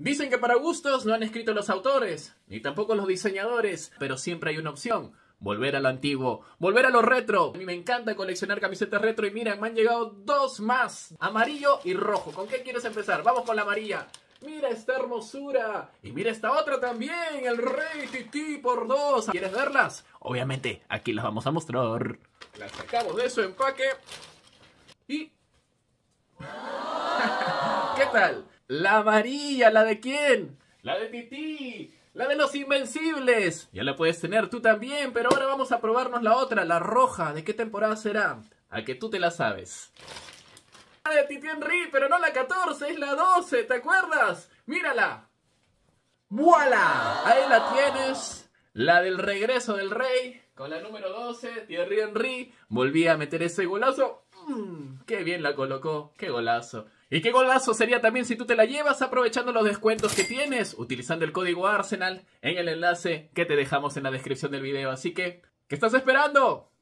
Dicen que para gustos no han escrito los autores, ni tampoco los diseñadores, pero siempre hay una opción. Volver a lo antiguo, volver a lo retro. A mí me encanta coleccionar camisetas retro y miren, me han llegado dos más. Amarillo y rojo. ¿Con qué quieres empezar? Vamos con la amarilla. Mira esta hermosura. Y mira esta otra también. El Rey Tití por 2. ¿Quieres verlas? Obviamente, aquí las vamos a mostrar. Las sacamos de su empaque. Y... ¿qué tal? La amarilla, ¿la de quién? La de Tití. La de los Invencibles. Ya la puedes tener tú también, pero ahora vamos a probarnos la otra, la roja. ¿De qué temporada será? A que tú te la sabes. La de Tití Henry, pero no la 14, es la 12, ¿te acuerdas? ¡Mírala! ¡Voilá! Ahí la tienes. La del regreso del rey, con la número 12, Thierry Henry. Volví a meter ese golazo. ¡Qué bien la colocó! ¡Qué golazo! Y qué golazo sería también si tú te la llevas aprovechando los descuentos que tienes, utilizando el código Arsenal en el enlace que te dejamos en la descripción del video. Así que, ¿qué estás esperando?